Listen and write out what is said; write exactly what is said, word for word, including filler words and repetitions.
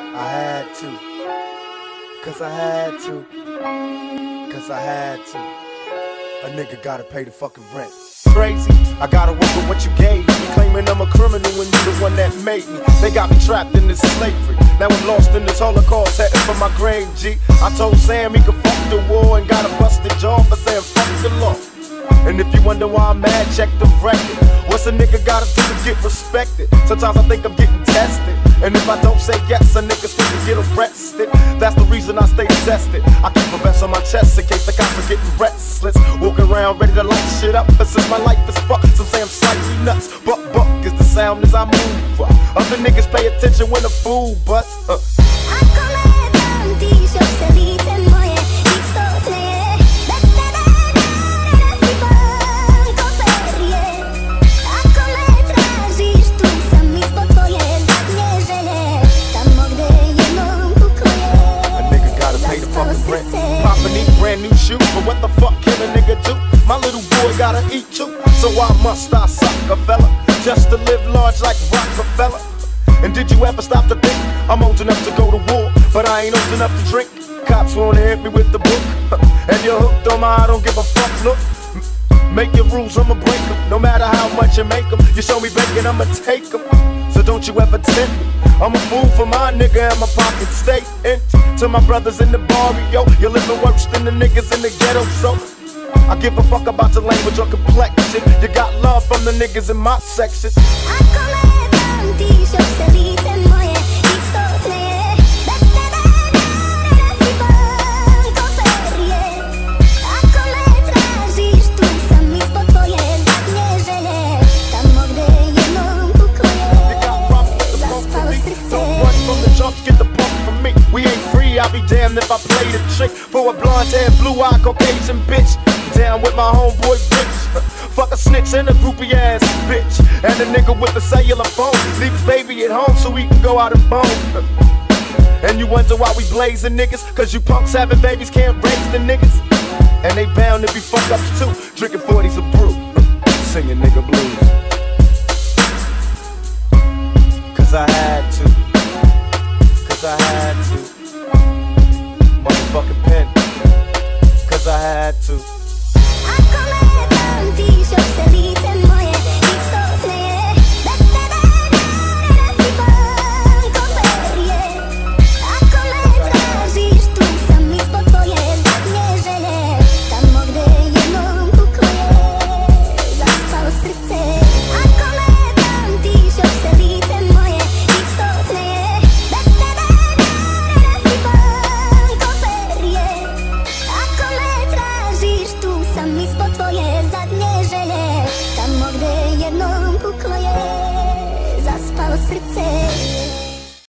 I had to. Cause I had to. Cause I had to. A nigga gotta pay the fucking rent. Crazy, I gotta work with what you gave me. Claiming I'm a criminal when you the one that made me. They got me trapped in this slavery. Now I'm lost in this holocaust, heading for my grave, G. I told Sam he could fuck the war and got a busted jaw for saying fuck the law. And if you wonder why I'm mad, check the record. What's a nigga gotta do to get respected? Sometimes I think I'm getting tested. And if I don't say yes, a nigga's gonna get arrested. That's the reason I stay tested. I keep a vest on my chest in case the cops are getting restless. Walking around ready to light shit up. But since my life is fucked, some say I'm slightly nuts. Buck buck is the sound as I move. Other niggas pay attention when the fool busts. Uh. Brand new shoe, but what the fuck can a nigga do? My little boy gotta eat too, so why must I suck a fella just to live large like Rockefeller? And did you ever stop to think I'm old enough to go to war, but I ain't old enough to drink? Cops wanna hit me with the book, and you're hooked on my I don't give a fuck look. Make your rules, I'ma break them, no matter how much you make them. You show me bacon, I'ma take them. So don't you ever tempt me. I'm a fool for my nigga and my pocket stay empty. To my brothers in the barrio, you're living worse than the niggas in the ghetto. So I give a fuck about your language or complexion. You got love from the niggas in my section. Get the pump from me. We ain't free, I'll be damned if I play the trick for a blonde-haired, blue-eyed Caucasian bitch. Down with my homeboy bitch. Fuck a snitch and a groupie ass bitch. And a nigga with a cellular phone. Leave his baby at home so he can go out and bone. And you wonder why we blazing niggas? Cause you punks having babies can't raise the niggas. And they bound to be fuck ups too. Drinking forties of brew. Singing nigga blues. Cause I had to. Cause I had to. Motherfucking pen. Cause I had to. Srdce